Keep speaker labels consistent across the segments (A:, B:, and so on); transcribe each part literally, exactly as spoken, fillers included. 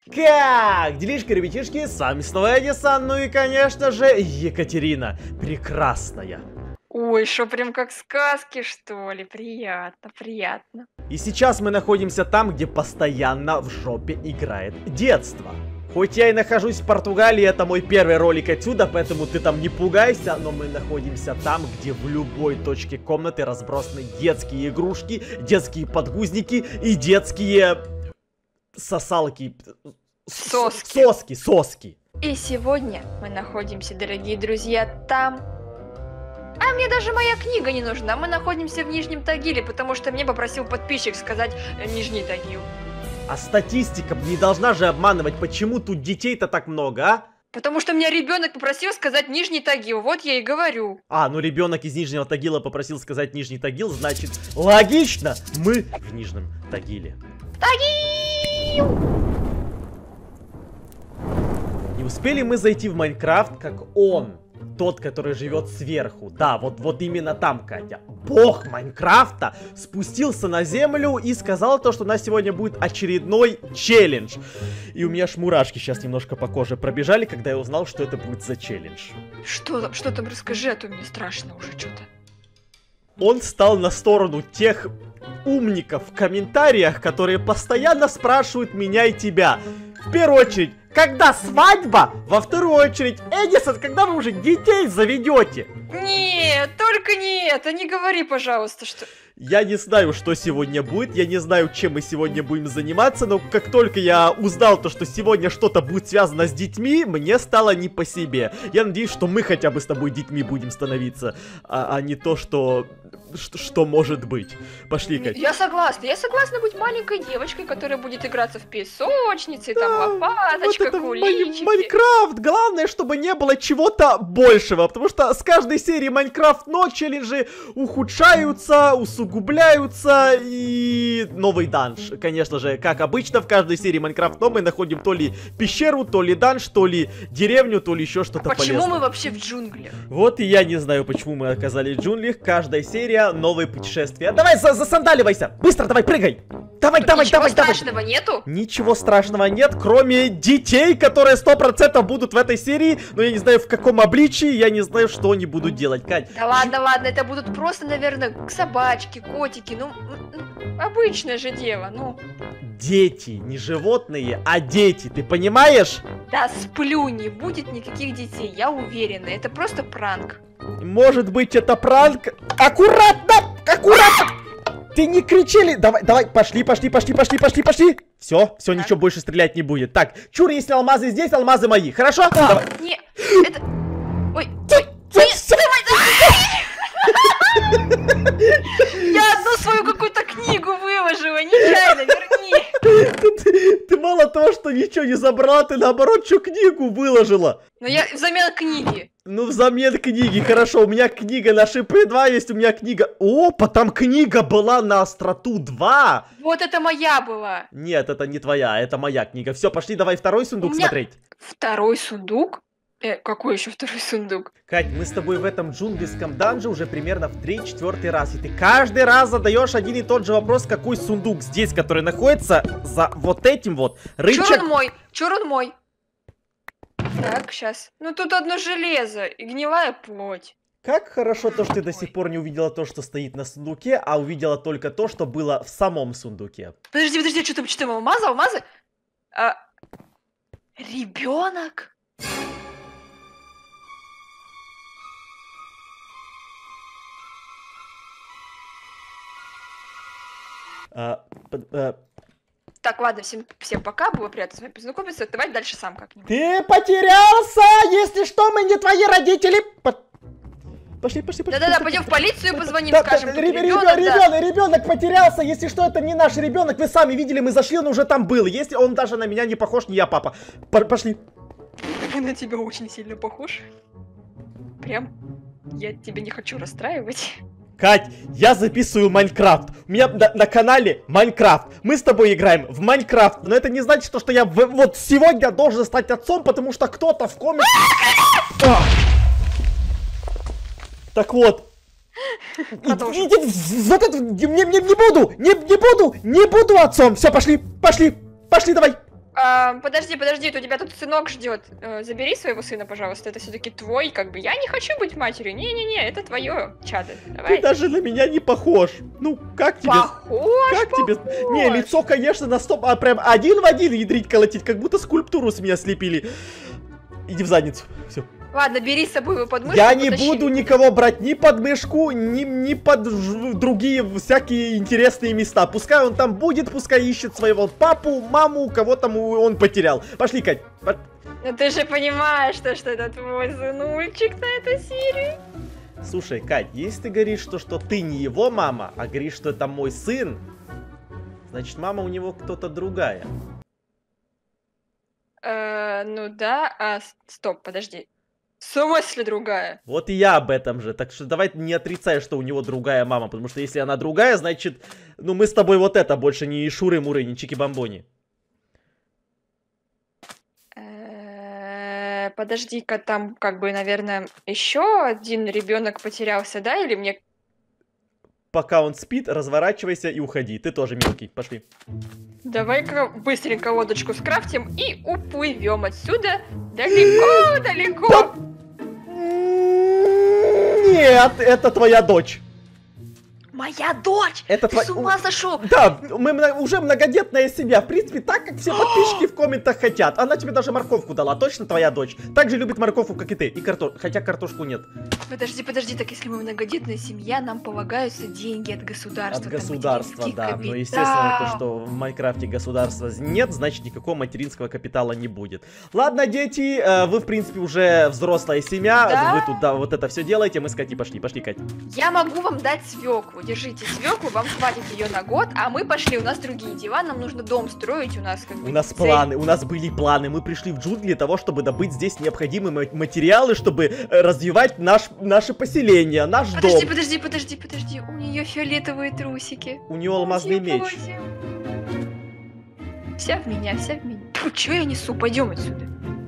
A: Как? Делишки, ребятишки, с вами снова Эдисон, ну и, конечно же, Екатерина. Прекрасная.
B: Ой, что прям как сказки, что ли? Приятно, приятно.
A: И сейчас мы находимся там, где постоянно в жопе играет детство. Хоть я и нахожусь в Португалии, это мой первый ролик отсюда, поэтому ты там не пугайся, но мы находимся там, где в любой точке комнаты разбросаны детские игрушки, детские подгузники и детские сосалки.
B: Соски.
A: Соски, соски.
B: И сегодня мы находимся, дорогие друзья, там... А мне даже моя книга не нужна, мы находимся в Нижнем Тагиле, потому что мне попросил подписчик сказать э, Нижний Тагил.
A: А статистика не должна же обманывать, почему тут детей-то так много, а?
B: Потому что меня ребенок попросил сказать Нижний Тагил, вот я и говорю.
A: А, ну ребенок из Нижнего Тагила попросил сказать Нижний Тагил, значит, логично, мы в Нижнем Тагиле.
B: Тагил!
A: Не успели мы зайти в Майнкрафт, как он, тот, который живет сверху. Да, вот, вот именно там, Катя. Бог Майнкрафта спустился на землю и сказал то, что у нас сегодня будет очередной челлендж. И у меня аж мурашки сейчас немножко по коже пробежали, когда я узнал, что это будет за челлендж.
B: Что там, что там, расскажи, а то мне страшно уже что-то.
A: Он стал на сторону тех умников в комментариях, которые постоянно спрашивают меня и тебя. В первую очередь, когда свадьба? Во вторую очередь, Эдисон, когда вы уже детей заведете?
B: Нет, только не это, не говори, пожалуйста, что...
A: Я не знаю, что сегодня будет, я не знаю, чем мы сегодня будем заниматься, но как только я узнал то, что сегодня что-то будет связано с детьми, мне стало не по себе. Я надеюсь, что мы хотя бы с тобой детьми будем становиться, а, а не то, что... что... что может быть. Пошли, Катя.
B: Я согласна, я согласна быть маленькой девочкой, которая будет играться в песочнице, да, там лопаточка,
A: вот это
B: куличики.
A: Майнкрафт, главное, чтобы не было чего-то большего, потому что с каждой серии Майнкрафт, но челленджи ухудшаются, усугубляются, и новый данж. Конечно же, как обычно, в каждой серии Майнкрафт, но мы находим то ли пещеру, то ли данж, то ли деревню, то ли еще что-то
B: а почему
A: полезное.
B: мы вообще в джунглях?
A: Вот и я не знаю, почему мы оказались в джунглях. Каждая серия новые путешествия. Давай, за засандаливайся! Быстро, давай, прыгай! Давай,
B: Тут
A: давай,
B: ничего
A: давай, давай!
B: страшного нету?
A: Ничего страшного нет, кроме детей, которые сто процентов будут в этой серии. Но я не знаю, в каком обличии, я не знаю, что они будут делать, Кать.
B: Да ладно, ладно, это будут просто, наверное, собачки, котики, ну, обычное же дело, ну.
A: Дети, не животные, а дети, ты понимаешь?
B: Да сплю, не будет никаких детей, я уверена, это просто пранк.
A: Может быть, это пранк? Аккуратно! Аккуратно! Ты не кричали! Давай, давай, пошли, пошли, пошли, пошли, пошли, пошли! Все, все, ничего больше стрелять не будет. Так, чур, если алмазы здесь, алмазы мои, хорошо?
B: А,
A: давай.
B: Не, это... Ой, ой, я одну свою какую-то книгу выложила, нечаянно, верни.
A: Ты, ты мало того, что ничего не забрала, ты наоборот, что книгу выложила.
B: Но я взамен книги.
A: Ну, взамен книги, хорошо, у меня книга на шипы два есть, у меня книга... Опа, там книга была на остроту два.
B: Вот это моя была.
A: Нет, это не твоя, это моя книга. Все, пошли, давай второй сундук
B: меня...
A: смотреть.
B: Второй сундук? Э, какой еще второй сундук?
A: Кать, мы с тобой в этом джунглевском данже уже примерно в третий-четвертый раз. И ты каждый раз задаешь один и тот же вопрос, какой сундук здесь, который находится за вот этим вот рычаг...
B: Чур он мой, чур он мой. Так, сейчас. Ну тут одно железо и гнилая плоть.
A: Как хорошо то, что ты до сих пор не увидела то, что стоит на сундуке, а увидела только то, что было в самом сундуке.
B: Подожди, подожди, что там, что там, алмазы, алмазы? А... Ребенок?
A: А, а...
B: Так, ладно, всем, всем пока, было приятно с вами познакомиться, давай дальше сам как-нибудь.
A: Ты потерялся! Если что, мы не твои родители! По... Пошли, пошли, пошли.
B: Да-да-да, пойдем в полицию позвоним,
A: да,
B: скажем,
A: да,
B: тут
A: ребенок,
B: ребенок,
A: ребенок,
B: да.
A: ребенок потерялся, если что, это не наш ребенок, вы сами видели, мы зашли, он уже там был, если он даже на меня не похож, не я папа. П пошли.
B: Он на тебя очень сильно похож. Прям, я тебя не хочу расстраивать.
A: Кать, я записываю Майнкрафт. У меня на, на канале Майнкрафт. Мы с тобой играем в Майнкрафт. Но это не значит, что, что я в, вот сегодня должен стать отцом, потому что кто-то в комментах... Так вот. Иди, иди, вот это, не, не, не буду, не, не буду, не буду отцом. Все, пошли, пошли, пошли, давай.
B: А, подожди, подожди, у тебя тут сынок ждет. Э, забери своего сына, пожалуйста. Это все-таки твой, как бы. Я не хочу быть матерью. Не-не-не, это твое чадо. Давай.
A: Ты даже на меня не похож. Ну, как тебе?
B: Похож,
A: Как
B: похож.
A: тебе? Не, лицо, конечно, на стоп, а прям один в один ядрить колотить, как будто скульптуру с меня слепили. Иди в задницу. Все.
B: Ладно, бери с собой его подмышку.
A: Я не
B: потащи.
A: буду никого брать ни под мышку, ни, ни под ж- другие всякие интересные места. Пускай он там будет, пускай ищет своего папу, маму, кого там он потерял. Пошли, Кать. По-
B: Ну ты же понимаешь, что, что это твой сынульчик на этой серии.
A: Слушай, Кать, если ты говоришь, что, что ты не его мама, а говоришь, что это мой сын, значит, мама у него кто-то другая.
B: Э, ну да, а с- стоп, подожди. В смысле другая?
A: Вот и я об этом же. Так что давай не отрицай, что у него другая мама. Потому что если она другая, значит, ну мы с тобой вот это больше не шуры-муры, не чики-бомбони.
B: Э, Подожди-ка, там как бы, наверное, еще один ребенок потерялся, да? Или мне...
A: Пока он спит, разворачивайся и уходи. Ты тоже мелкий. Пошли.
B: Давай-ка быстренько лодочку скрафтим и уплывем отсюда далеко-далеко.
A: Нет, это твоя дочь.
B: Моя дочь!
A: Это
B: Ты
A: твой-
B: с ума сошел?
A: Да, мы мно- уже многодетная семья. В принципе, так, как все подписчики в комментах хотят. Она тебе даже морковку дала. Точно твоя дочь? Так же любит морковку, как и ты. И картошку. Хотя картошку нет.
B: Подожди, подожди, так если мы многодетная семья, нам полагаются деньги от государства.
A: От
B: там,
A: государства,
B: материнский
A: да. Но
B: капитал.
A: естественно, то, что в Майнкрафте государства нет, значит никакого материнского капитала не будет. Ладно, дети, э, вы в принципе уже взрослая семья.
B: Да?
A: Вы тут да, вот это все делаете. Мы с Катей пошли. Пошли, Кать.
B: Я могу вам дать свеклу. Держите свеклу, вам хватит ее на год, а мы пошли, у нас другие дела, нам нужно дом строить, у нас как бы
A: У нас
B: цель.
A: планы, у нас были планы. Мы пришли в джунгли для того, чтобы добыть здесь необходимые ма- материалы, чтобы э, развивать наш, наше поселение, наш
B: Подожди,
A: дом.
B: подожди, подожди, подожди, у нее фиолетовые трусики.
A: У нее алмазный
B: Красивое
A: меч.
B: платье. Вся в меня, вся в меня. Фу, чё я несу? Пойдем отсюда.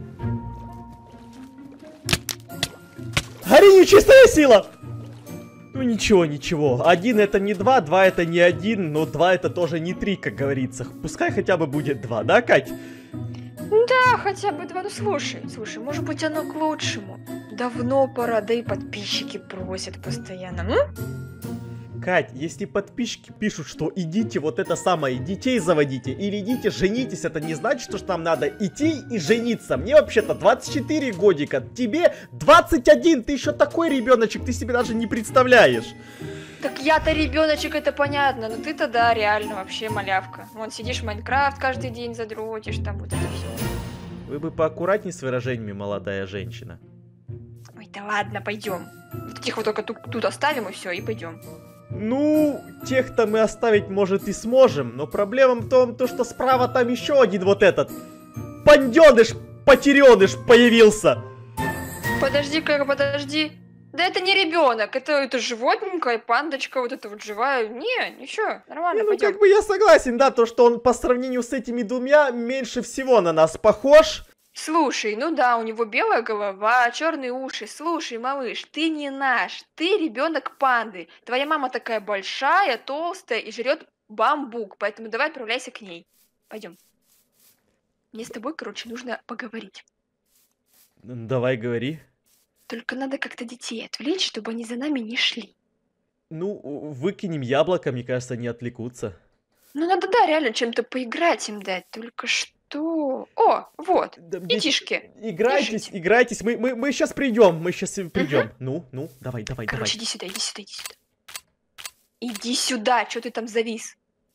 A: Гори, нечистая сила! Ну ничего, ничего. Один это не два, два это не один, но два это тоже не три, как говорится. Пускай хотя бы будет два, да, Кать?
B: Да, хотя бы два. Ну слушай, слушай, может быть оно к лучшему. Давно пора, да и подписчики просят постоянно. М?
A: Кать, если подписчики пишут, что идите вот это самое, детей заводите, или идите женитесь, это не значит, что нам надо идти и жениться. Мне вообще-то двадцать четыре годика, тебе двадцать один, ты еще такой ребеночек, ты себе даже не представляешь.
B: Так я-то ребеночек, это понятно, но ты-то да, реально вообще малявка. Вон сидишь в Майнкрафт каждый день задротишь, там вот это все.
A: Вы бы поаккуратней с выражениями, молодая женщина.
B: Ой, да ладно, пойдем. Тихо, вот только тут, тут оставим и все, и пойдем.
A: Ну, тех-то мы оставить, может, и сможем, но проблема в том, то, что справа там еще один вот этот панденыш, потереныш появился.
B: Подожди-ка, подожди. Да это не ребенок, это, это животненькая, пандочка, вот это вот живая. Не, ничего, нормально,
A: Не, ну,
B: пойдем.
A: как бы я согласен, да, то, что он по сравнению с этими двумя меньше всего на нас похож.
B: Слушай, ну да, у него белая голова, черные уши. Слушай, малыш, ты не наш, ты ребенок панды. Твоя мама такая большая, толстая и жрет бамбук, поэтому давай отправляйся к ней. Пойдем. Мне с тобой, короче, нужно поговорить.
A: Ну, давай, говори.
B: Только надо как-то детей отвлечь, чтобы они за нами не шли.
A: Ну, выкинем яблоко, мне кажется, не отвлекутся.
B: Ну надо, да, реально чем-то поиграть им дать, только что... О, вот,
A: Да, дети,
B: детишки.
A: играйтесь,
B: держите.
A: играйтесь, мы, мы, мы сейчас придем, мы сейчас придем. Ну, ну, давай, давай,
B: Короче,
A: давай.
B: иди сюда, иди сюда, иди сюда. Иди сюда, что ты там завис?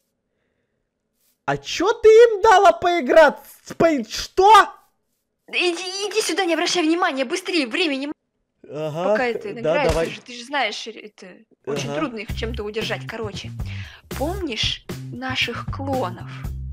A: А чё ты им дала поиграть? По- Что?
B: Иди, иди сюда, не обращай внимания, быстрее, времени м-
A: Ага,
B: пока это
A: да,
B: награется,
A: давай.
B: же, ты же знаешь, это очень
A: Ага.
B: трудно их чем-то удержать. Короче, помнишь наших клонов?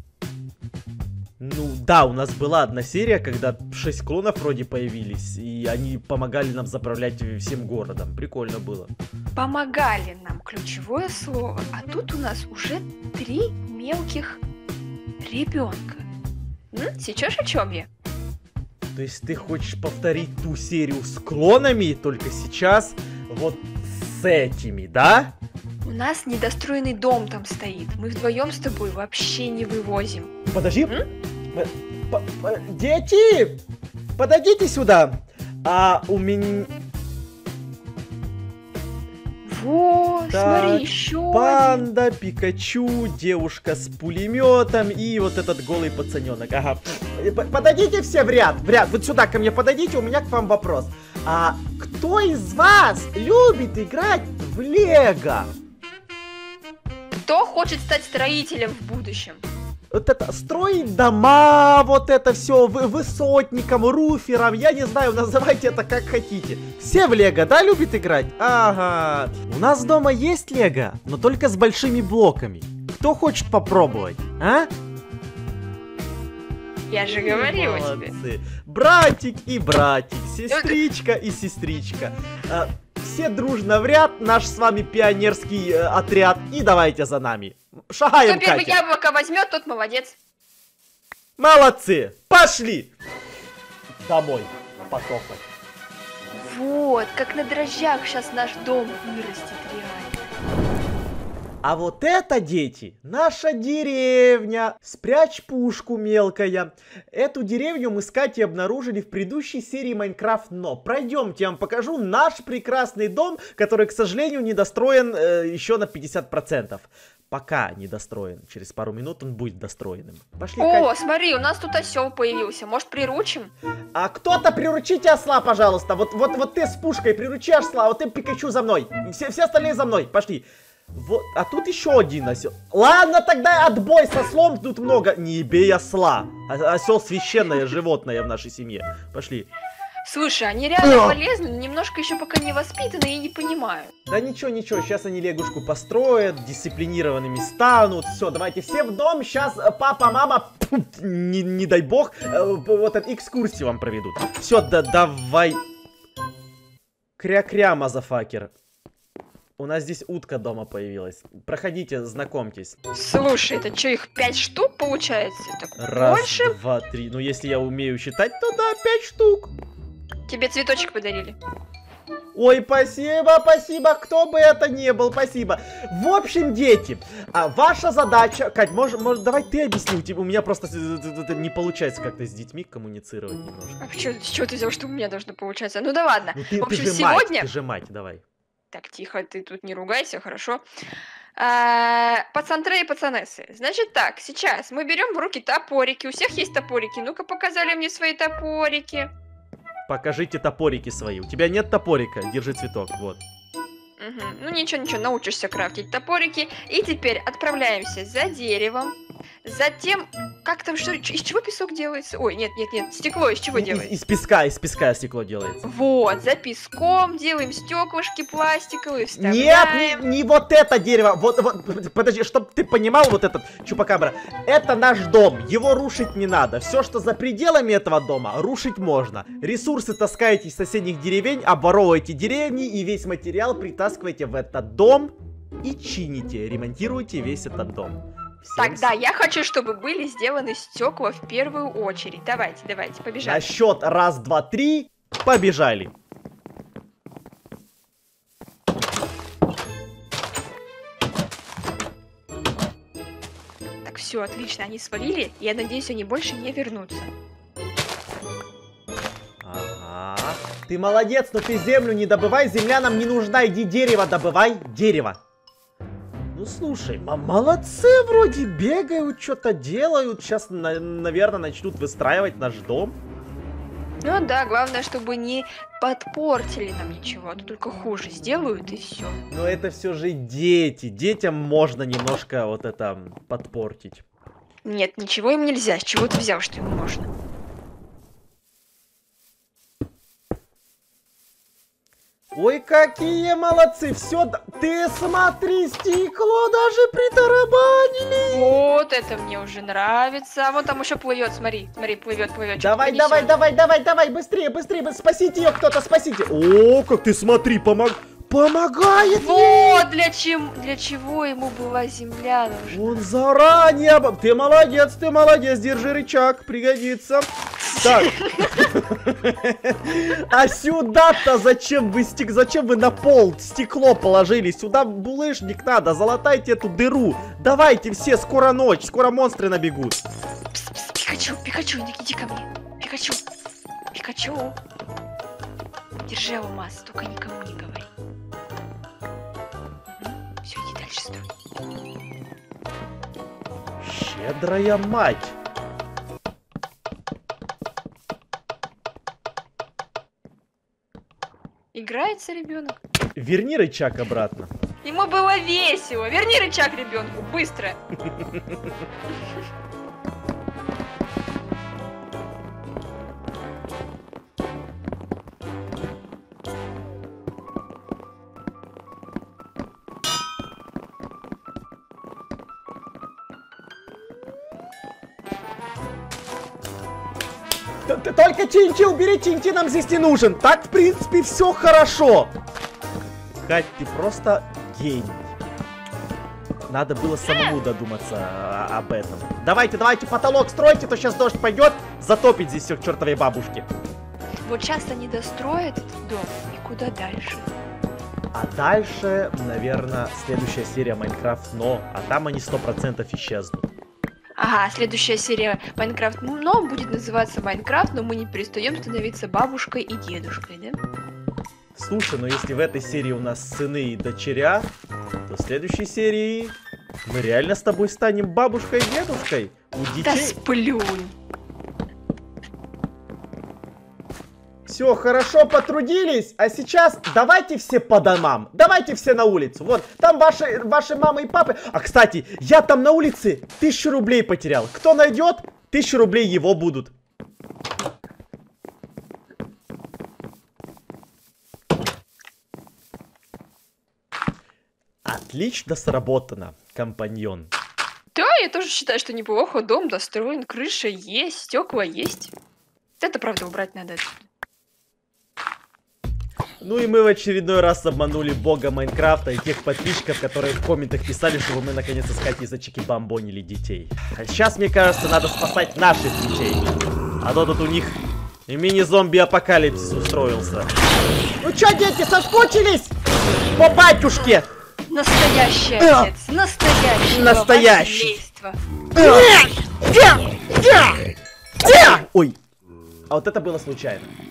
A: Ну да, у нас была одна серия, когда шесть клонов вроде появились, и они помогали нам заправлять всем городом. Прикольно было.
B: Помогали нам, ключевое слово, а тут у нас уже три мелких ребенка. Сейчас о чем я?
A: То есть ты хочешь повторить ту серию с клонами, только сейчас вот с этими, да?
B: У нас недостроенный дом там стоит. Мы вдвоем с тобой вообще не вывозим.
A: Подожди.
B: М?
A: Э, Дети! Подойдите сюда! А у меня...
B: Вот,
A: Так,
B: смотри, еще
A: панда, Пикачу, девушка с пулеметом и вот этот голый пацаненок. Ага. Подойдите все в ряд, в ряд. Вот сюда ко мне подойдите, у меня к вам вопрос. А кто из вас любит играть в Лего?
B: Кто хочет стать строителем в будущем?
A: Вот это, строить дома, вот это все, высотником, руфером, я не знаю, называйте это как хотите. Все в Лего, да, любят играть? Ага. У нас дома есть Лего, но только с большими блоками. Кто хочет попробовать, а?
B: Я же говорила тебе.
A: Молодцы. Братик и братик, сестричка и сестричка. А, все дружно в ряд, наш с вами пионерский э, отряд. И давайте за нами. Шагаем,
B: Кто первый
A: Катя.
B: яблоко возьмет, тот молодец.
A: Молодцы! Пошли! Домой потопать.
B: Вот, как на дрожжах сейчас наш дом вырастет реально.
A: А вот это, дети, наша деревня. Спрячь пушку, мелкая. Эту деревню мы с Катей обнаружили в предыдущей серии Майнкрафт, но пройдемте, я вам покажу наш прекрасный дом, который, к сожалению, недостроен э, еще на пятьдесят процентов. Пока недостроен. Через пару минут он будет достроенным. Пошли,
B: О,
A: Катя.
B: смотри, у нас тут осел появился. Может, приручим?
A: А кто-то приручите осла, пожалуйста. Вот, вот, вот ты с пушкой приручи осла, а вот ты, Пикачу, за мной. Все, все остальные за мной. Пошли. Вот, а тут еще один осел. Ладно, тогда отбой с ослом, тут много. Не бей осла. Осел священное животное в нашей семье. Пошли.
B: Слушай, они реально полезны, но немножко еще пока не воспитаны и не понимаю.
A: Да ничего, ничего, сейчас они лягушку построят, дисциплинированными станут. Все, давайте все в дом, сейчас папа, мама, не, не дай бог, вот эту экскурсию вам проведут. Все, да давай. Кря-кря, мазафакер. У нас здесь утка дома появилась. Проходите, знакомьтесь.
B: Слушай, это что, их пять штук получается? Так
A: Раз,
B: больше?
A: два, три. Ну, если я умею считать, то да, пять штук.
B: Тебе цветочек подарили.
A: Ой, спасибо, спасибо, кто бы это ни был, спасибо. В общем, дети, а, ваша задача... Кать, может, может, давай ты объясни, у меня просто не получается как-то с детьми коммуницировать немножко.
B: А чё, с чего ты взял, что у меня должно получаться? Ну да ладно.
A: Ну, ты,
B: В общем,
A: ты же
B: сегодня...
A: мать, ты же мать, давай.
B: Так, тихо, ты тут не ругайся, хорошо? А, пацантры и пацанессы. Значит так, сейчас мы берем в руки топорики. У всех есть топорики. Ну-ка, показали мне свои топорики.
A: Покажите топорики свои. У тебя нет топорика? Держи цветок, вот.
B: Угу. Ну ничего, ничего, научишься крафтить топорики. И теперь отправляемся за деревом. Затем, как там, что, из чего песок делается? Ой, нет, нет, нет, стекло из чего
A: Из,
B: делается?
A: из песка, из песка стекло делается.
B: Вот, за песком делаем стеклышки пластиковые, вставляем.
A: Нет, не, не вот это дерево. Вот, вот, подожди, чтоб ты понимал, вот этот чупакабра. Это наш дом, его рушить не надо. Все, что за пределами этого дома, рушить можно. Ресурсы таскаете из соседних деревень, обворовываете деревни и весь материал притаскиваете в этот дом и чините, ремонтируете весь этот дом. Всем
B: Тогда я хочу, чтобы были сделаны стекла в первую очередь. Давайте, давайте, побежали.
A: На счет раз, два, три, побежали.
B: Так, все, отлично, они свалили. Я надеюсь, они больше не вернутся.
A: Ага. Ты молодец, но ты землю не добывай, земля нам не нужна. Иди дерево добывай, дерево. Ну слушай, молодцы, вроде бегают, что-то делают. Сейчас, на наверное, начнут выстраивать наш дом.
B: Ну да, главное, чтобы не подпортили нам ничего, а то только хуже сделают и все.
A: Но это все же дети. Детям можно немножко вот это подпортить.
B: Нет, ничего им нельзя. С чего ты взял, что им можно?
A: Ой, какие молодцы! Все, ты смотри, стекло даже притарабанили.
B: Вот это мне уже нравится. А вон там еще плывет, смотри, смотри, плывет, плывет.
A: Давай, давай, давай, давай, давай, быстрее, быстрее, спасите ее кто-то, спасите. О, как ты смотри, помог... помогает.
B: Вот для чем, для чего ему была земля нужна.
A: Он заранее... Ты молодец, ты молодец, держи рычаг, пригодится. Так. А сюда-то зачем вы стек... зачем вы на пол стекло положили? Сюда булыжник надо, залатайте эту дыру. Давайте все, скоро ночь, скоро монстры набегут.
B: Пс, пс, Пикачу, Пикачу. Пикачу, иди, иди ко мне. Пикачу. Пикачу. Держи алмаз, только никому не говори. Угу. Все, иди дальше, стой.
A: Щедрая мать.
B: Играется ребенок.
A: Верни рычаг обратно.
B: Ему было весело. Верни рычаг ребенку, быстро.
A: Ты только Чинчи убери, Чинчи нам здесь не нужен. Так, в принципе, все хорошо. Кать, ты просто гений. Надо было самому додуматься об этом. Давайте, давайте, потолок стройте, то сейчас дождь пойдет, затопит здесь все к чертовой бабушке.
B: Вот сейчас они достроят этот дом, и куда дальше?
A: А дальше, наверное, следующая серия Майнкрафт, но, а там они сто процентов исчезнут.
B: Ага, следующая серия Майнкрафт, но будет называться Майнкрафт, но мы не перестаем становиться бабушкой и дедушкой, да?
A: Слушай, но если в этой серии у нас сыны и дочеря, то в следующей серии мы реально с тобой станем бабушкой и дедушкой. У детей...
B: Да сплюнь!
A: Все, хорошо потрудились, а сейчас давайте все по домам, давайте все на улицу. Вот, там ваши, ваши мамы и папы. А, кстати, я там на улице тысячу рублей потерял. Кто найдет, тысячу рублей его будут. Отлично сработано, компаньон.
B: Да, я тоже считаю, что неплохо. Дом достроен, крыша есть, стекла есть. Это, правда, убрать надо отсюда.
A: Ну и мы в очередной раз обманули бога Майнкрафта и тех подписчиков, которые в комментах писали, чтобы мы наконец-то с Катей за чики бомбонили детей. А сейчас, мне кажется, надо спасать наших детей. А то тут у них и мини-зомби-апокалипсис устроился. Ну чё, дети, соскучились? По батюшке!
B: Настоящий отец, настоящий.
A: Настоящий. Ой, а вот это было случайно.